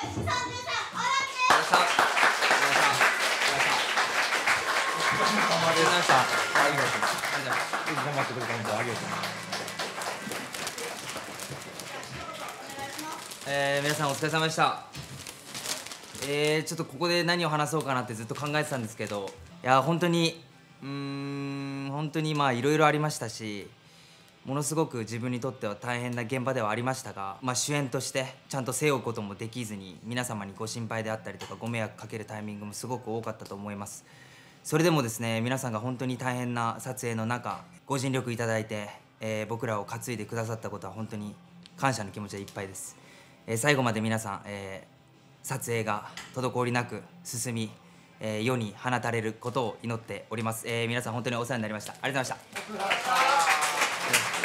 皆さんお疲れ様でした。ちょっとここで何を話そうかなってずっと考えてたんですけど、いや本当にまあいろいろありましたし、ものすごく自分にとっては大変な現場ではありましたが、主演としてちゃんと背負うこともできずに、皆様にご心配であったりとかご迷惑かけるタイミングもすごく多かったと思います。それでもですね、皆さんが本当に大変な撮影の中ご尽力いただいて、僕らを担いでくださったことは本当に感謝の気持ちでいっぱいです。最後まで皆さん、撮影が滞りなく進み、世に放たれることを祈っております。皆さん本当にお世話になりました。ありがとうございました。